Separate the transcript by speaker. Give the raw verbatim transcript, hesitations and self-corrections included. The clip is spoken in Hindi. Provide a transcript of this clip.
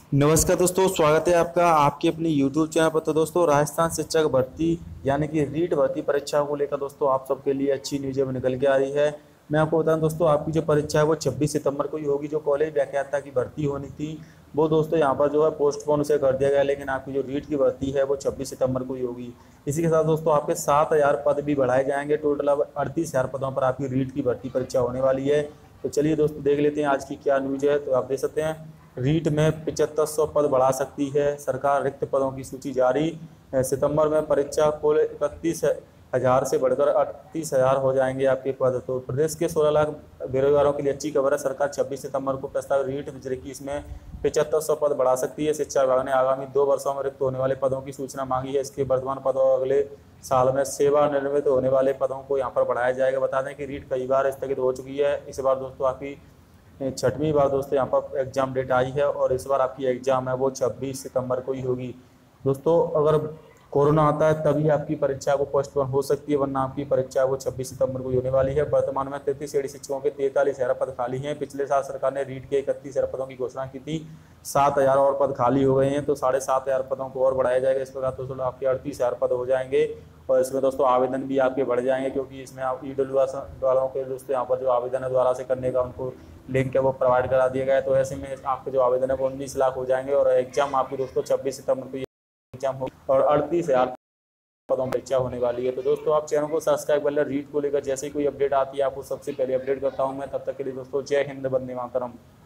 Speaker 1: नमस्कार दोस्तों, स्वागत है आपका आपके अपनी यूट्यूब चैनल पर। तो दोस्तों, राजस्थान शिक्षक भर्ती यानी कि रीट भर्ती परीक्षा को लेकर दोस्तों आप सबके लिए अच्छी न्यूज़ अब निकल के आ रही है। मैं आपको बताऊं दोस्तों, आपकी जो परीक्षा है वो छब्बीस सितंबर को ही होगी। जो कॉलेज व्याख्याता की भर्ती होनी थी वो दोस्तों यहाँ पर जो है पोस्टपोन उसे कर दिया गया, लेकिन आपकी जो रीट की भर्ती है वो छब्बीस सितंबर को ही होगी। इसी के साथ दोस्तों आपके सात हज़ार पद भी बढ़ाए जाएंगे। टोटल अब अड़तीस हज़ार पदों पर आपकी रीट की भर्ती परीक्षा होने वाली है। तो चलिए दोस्तों, देख लेते हैं आज की क्या न्यूज़ है। तो आप देख सकते हैं, रीट में पचहत्तर सौ पद बढ़ा सकती है सरकार, रिक्त पदों की सूची जारी। सितंबर में परीक्षा कुल इकतीस हजार से बढ़कर अड़तीस हजार हो जाएंगे आपके पद। तो प्रदेश के सोलह लाख बेरोजगारों के लिए अच्छी खबर है। सरकार छब्बीस सितंबर को प्रस्तावित रीट जारी की, इसमें पचहत्तर सौ पद बढ़ा सकती है। शिक्षा विभाग ने आगामी दो वर्षों में रिक्त होने वाले पदों की सूचना मांगी है। इसके वर्तमान पदों और अगले साल में सेवानिवृत्त होने वाले पदों को यहाँ पर बढ़ाया जाएगा। बता दें कि रीट कई बार स्थगित हो चुकी है। इस बार दोस्तों आपकी छठवीं बार दोस्तों यहाँ पर एग्जाम डेट आई है और इस बार आपकी एग्जाम है वो छब्बीस सितंबर को ही होगी। दोस्तों, अगर कोरोना आता है तभी आपकी परीक्षा को पोस्टपोन हो सकती है, वरना आपकी परीक्षा वो छब्बीस सितंबर को ही होने वाली है। वर्तमान में तैंतीस श्रेणी शिक्षकों के तैंतालीस हजार पद खाली हैं। पिछले साल सरकार ने रीट के इकतीस हजार पदों की घोषणा की थी। सात हजार और पद खाली हो गए हैं, तो साढ़े सात हजार पदों को और बढ़ाया जाएगा। इस प्रकार दोस्तों आपके अड़तीस हजार पद हो जाएंगे और इसमें दोस्तों आवेदन भी आपके बढ़ जाएंगे, क्योंकि इसमें आप ई डब्ल्यू एस वालों के दोस्तों यहाँ पर जो आवेदन है द्वारा से करने का उनको लिंक है वो प्रोवाइड करा दिया गया है। तो ऐसे में आपके जो आवेदन है वो उन्नीस लाख हो जाएंगे और एग्जाम आपकी दोस्तों छब्बीस सितंबर को एग्जाम हो और अड़तीस हजार पदों पर परीक्षा होने वाली है। तो दोस्तों आप चैनल को सब्सक्राइब कर लें। रीट को लेकर जैसे ही कोई अपडेट आती है आपको सबसे पहले अपडेट करता हूँ मैं। तब तक के लिए दोस्तों जय हिंद, वंदे मातरम।